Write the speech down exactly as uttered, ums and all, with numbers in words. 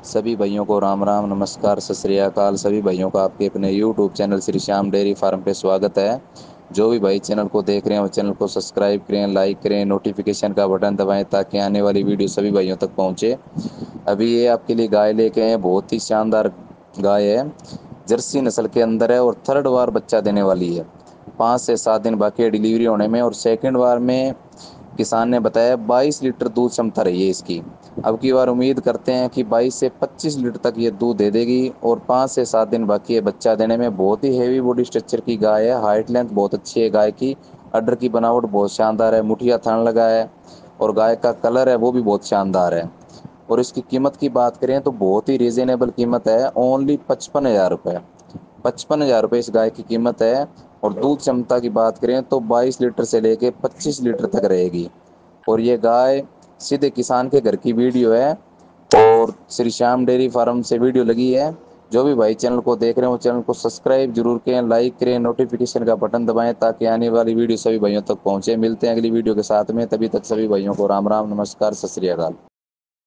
सभी भाइयों को राम राम नमस्कार सत श्री अकाल। सभी भाइयों का आपके अपने YouTube channel Shri Shyam dairy farm पे स्वागत है। जो भी भाई चैनल को देख रहे हैं वो चैनल को सब्सक्राइब करें, लाइक करें, नोटिफिकेशन का बटन दबाएं ताकि आने वाली वीडियो सभी भाइयों तक पहुंचे। अभी ये आपके लिए गाय लेके आए हैं, बहुत ही शानदार गाय है। जर्सी नस्ल के अंदर है और थर्ड बार बच्चा देने वाली है। पाँच से सात दिन बाकी है डिलीवरी होने में, और सेकेंड बार में किसान ने बताया बाईस लीटर दूध क्षमता रही है इसकी। अब की बार उम्मीद करते हैं कि बाईस से पच्चीस लीटर तक ये दूध दे देगी, और पाँच से सात दिन बाकी है बच्चा देने में। बहुत ही हेवी बॉडी स्ट्रक्चर की गाय है, हाइट लेंथ बहुत अच्छी है गाय की, अड्डर की बनावट बहुत शानदार है, मुठिया थान लगा है, और गाय का कलर है वो भी बहुत शानदार है। और इसकी कीमत की बात करें तो बहुत ही रीजनेबल कीमत है, ओनली पचपन हजार रुपये। पचपन हजार रुपये इस गाय की कीमत है। और दूध क्षमता की बात करें तो बाईस लीटर से लेके पच्चीस लीटर तक रहेगी। और ये गाय सीधे किसान के घर की वीडियो है, और श्री श्याम डेयरी फार्म से वीडियो लगी है। जो भी भाई चैनल को देख रहे हैं वो चैनल को सब्सक्राइब जरूर करें, लाइक करें, नोटिफिकेशन का बटन दबाएं ताकि आने वाली वीडियो सभी भाइयों तक पहुंचे। मिलते हैं अगली वीडियो के साथ में, तभी तक सभी भाइयों को राम राम नमस्कार सत श्री अकाल।